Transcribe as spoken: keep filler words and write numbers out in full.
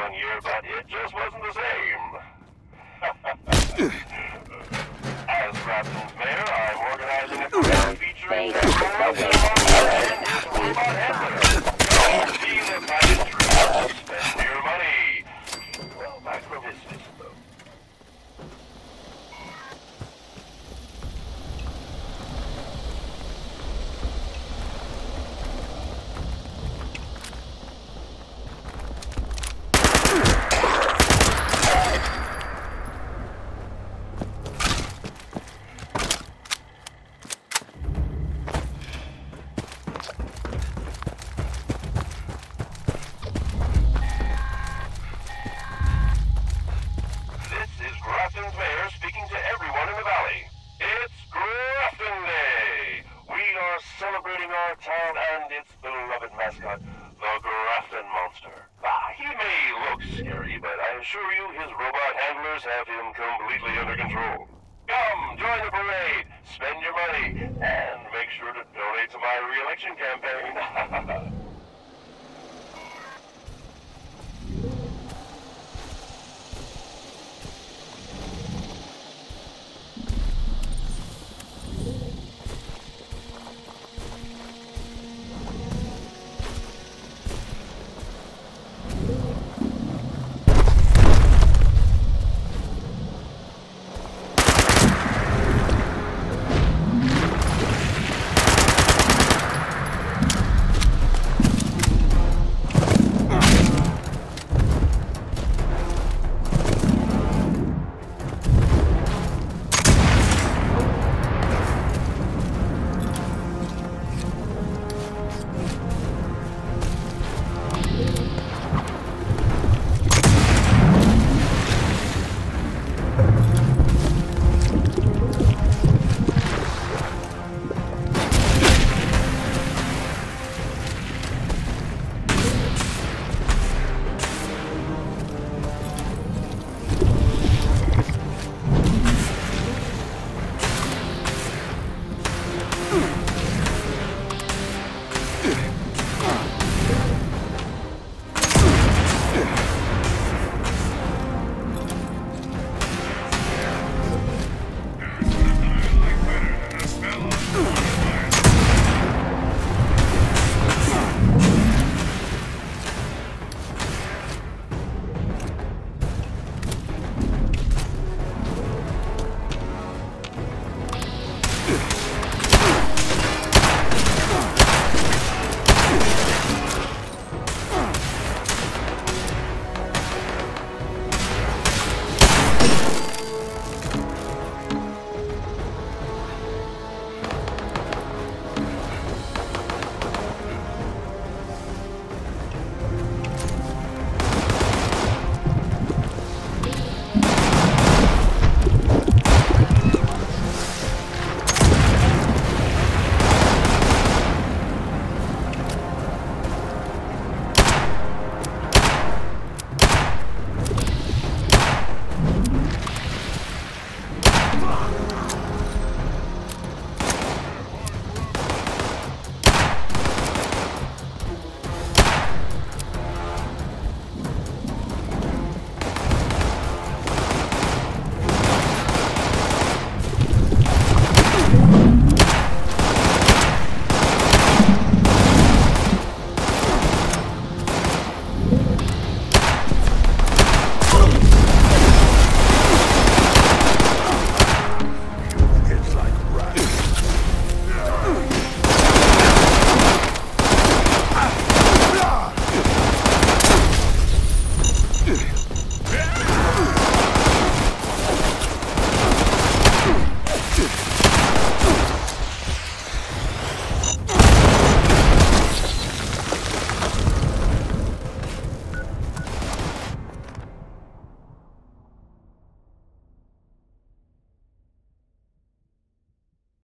one year, but it just wasn't the same. As Grafton's mayor, I'm organizing a program featuring the Grafton Monster and his robot handler. Don't be the kind of tree. Spend your money. Well, back from his visit, though. Grafton's mayor speaking to everyone in the valley. It's Grafton Day! We are celebrating our town and its beloved mascot, the Grafton Monster. Ah, he may look scary, but I assure you his robot handlers have him completely under control. Come, join the parade, spend your money, and make sure to donate to my re-election campaign.